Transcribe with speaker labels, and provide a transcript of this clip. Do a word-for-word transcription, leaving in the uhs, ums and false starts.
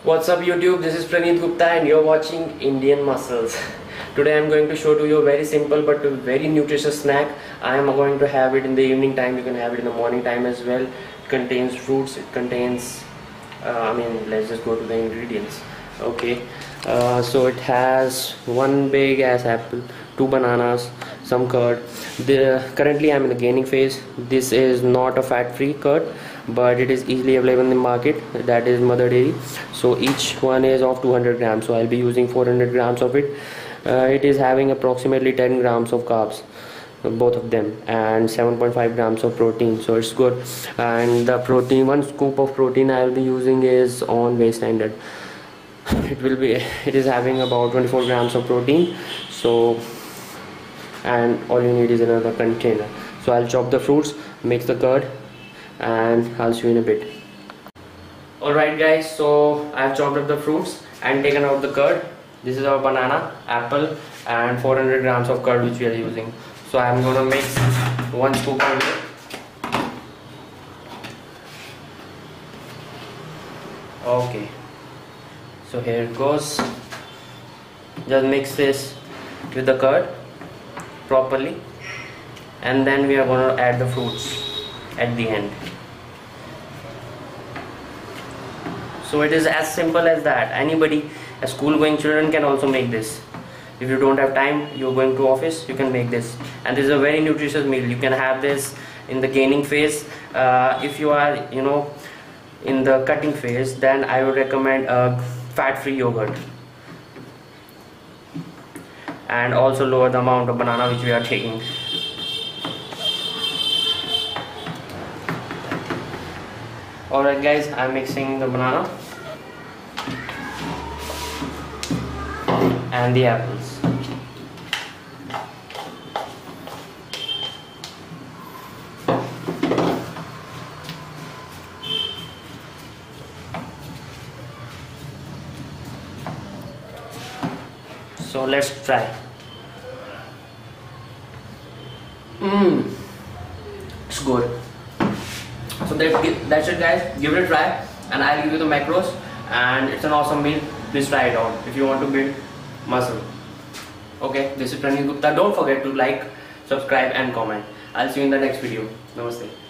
Speaker 1: What's up YouTube, this is Praneeth Gupta and you're watching Indian Muscles. Today I'm going to show to you a very simple but very nutritious snack. I am going to have it in the evening time, you can have it in the morning time as well. It contains fruits, it contains, uh, I mean let's just go to the ingredients. Okay, uh, so it has one big ass apple, two bananas, some curd. The, currently I'm in the gaining phase. This is not a fat free curd, but it is easily available in the market, that is Mother Dairy. So each one is of two hundred grams, so I'll be using four hundred grams of it. Uh, it is having approximately ten grams of carbs, both of them, and seven point five grams of protein, so it's good. And the protein, one scoop of protein I'll be using is on Whey Standard. It will be, it is having about twenty-four grams of protein, so, and all you need is another container. So I'll chop the fruits, mix the curd, and I'll see you in a bit. Alright guys, so I've chopped up the fruits and taken out the curd. This is our banana, apple, and four hundred grams of curd which we are using. So I'm gonna mix one scoop of it. Okay, so here it goes. Just mix this with the curd properly, and then we are going to add the fruits at the end. So it is as simple as that. Anybody, a school going children can also make this. If you don't have time, you're going to office, you can make this, and this is a very nutritious meal. You can have this in the gaining phase. Uh, if you are you know in the cutting phase, then I would recommend a fat-free yogurt, and also lower the amount of banana which we are taking. Alright guys, I'm mixing the banana and the apples. So let's try. Mmm, it's good. So that, that's it guys, give it a try and I'll give you the macros, and it's an awesome meal. Please try it out if you want to build muscle. Okay, this is Praneeth Gupta. Don't forget to like, subscribe and comment. I'll see you in the next video. Namaste.